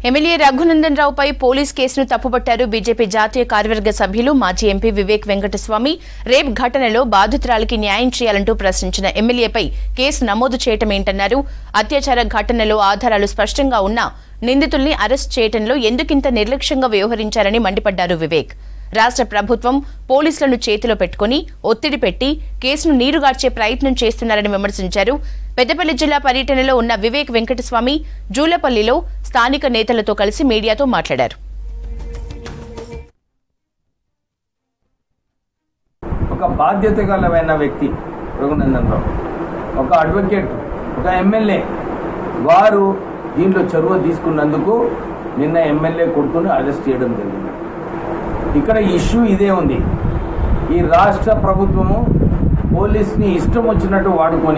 MLA Raghunandan రావుపై police కేసును తప్పుపట్టారు BJP జాతీయ కార్యవర్గ సభ్యులు మాజీ ఎంపీ వివేక్ వెంకటస్వామి. రేప్ ఘటనలో బాధితురాలికి న్యాయం చేయాలంటూ ప్రశ్నించిన ఎమ్మెల్యేపై కేసు నమోదు చేయటమేంటన్నారు. అత్యాచార ఘటనలో ఆధారాలు స్పష్టంగా ఉన్నా నిందితుల్ని అరెస్ట్ చేయటంలో ఎందుకింత నిర్లక్ష్యంగా వ్యవహరించారని మండిపడ్డారు వివేక్. రాష్ట్ర ప్రభుత్వం పోలీసులను చేతిలో పెట్టుకుని ఒత్తిడి పెట్టి కేసును నీరుగార్చే ప్రయత్నం చేస్తున్నారని విమర్శించారు. పెద్దపల్లి జిల్లా పర్యటనలో ఉన్న వివేక్ వెంకటస్వామి జూలపల్లిలో స్థానిక నేతలతో కలిసి మీడియాతో మాట్లాడారు. ఒక బాధ్యతగలమైన వ్యక్తి రఘునందన్ రావు, ఒక అడ్వకేట్, ఒక ఎమ్మెల్యే, వారు దీంట్లో చొరవ తీసుకున్నందుకు నిన్న ఎమ్మెల్యే కొడుకుని అరెస్ట్ చేయడం జరిగింది. ఇక్కడ ఇష్యూ ఇదే ఉంది. ఈ రాష్ట్ర ప్రభుత్వము పోలీస్ని ఇష్టం వచ్చినట్టు వాడుకొని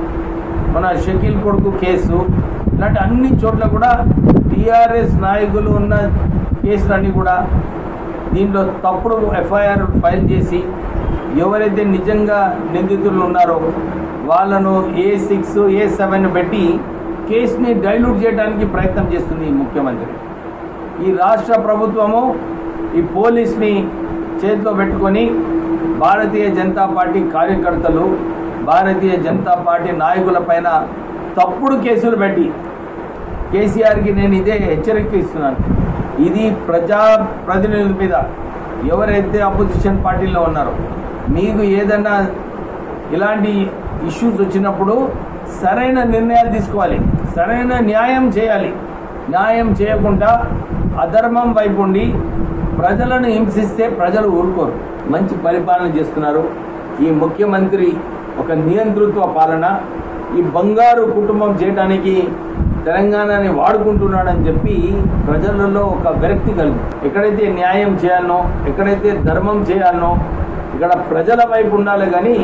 మన షకీల్ కొడుకు కేసు ఇలాంటి అన్ని చోట్ల కూడా టీఆర్ఎస్ నాయకులు ఉన్న కేసులన్నీ కూడా దీంట్లో తప్పుడు ఎఫ్ఐఆర్ ఫైల్ చేసి ఎవరైతే నిజంగా నిందితులు ఉన్నారో వాళ్ళను A6, A7 పెట్టి కేసుని డైల్యూట్ చేయడానికి ప్రయత్నం చేస్తుంది ముఖ్యమంత్రి. ఈ రాష్ట్ర ప్రభుత్వము ఈ పోలీస్ని చేతిలో పెట్టుకొని భారతీయ జనతా పార్టీ కార్యకర్తలు, భారతీయ జనతా పార్టీ నాయకుల పైన తప్పుడు కేసులు పెట్టి కేసీఆర్కి నేను ఇదే హెచ్చరిక ఇస్తున్నాను. ఇది ప్రజాప్రతినిధుల మీద ఎవరైతే అపోజిషన్ పార్టీలో ఉన్నారో మీకు ఏదన్నా ఇలాంటి ఇష్యూస్ వచ్చినప్పుడు సరైన నిర్ణయాలు తీసుకోవాలి, సరైన న్యాయం చేయాలి. న్యాయం చేయకుండా అధర్మం వైపు ఉండి ప్రజలను హింసిస్తే ప్రజలు ఊరుకోరు. మంచి పరిపాలన చేస్తున్నారు ఈ ముఖ్యమంత్రి. ఒక నియంతృత్వ పాలన, ఈ బంగారు కుటుంబం చేయడానికి తెలంగాణని వాడుకుంటున్నాడని చెప్పి ప్రజలలో ఒక విరక్తి కలిగి, ఎక్కడైతే న్యాయం చేయాలనో, ఎక్కడైతే ధర్మం చేయాలనో ఇక్కడ ప్రజల వైపు ఉండాలి. కానీ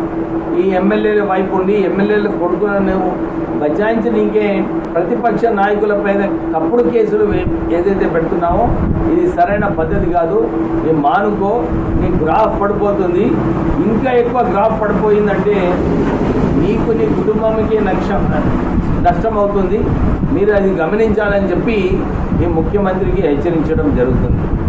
ఈ ఎమ్మెల్యేల వైపు ఉండి ఎమ్మెల్యేల కొడుకులను బచాయించిన ఇంకే ప్రతిపక్ష నాయకులపైన తప్పుడు కేసులు ఏదైతే పెడుతున్నామో ఇది సరైన పద్ధతి కాదు. ఈ మానుకో, నీ గ్రాఫ్ పడిపోతుంది. ఇంకా ఎక్కువ గ్రాఫ్ పడిపోయిందంటే నీకు, నీ కుటుంబానికి నష్టం అవుతుంది. మీరు అది గమనించాలని చెప్పి ఈ ముఖ్యమంత్రికి హెచ్చరించడం జరుగుతుంది.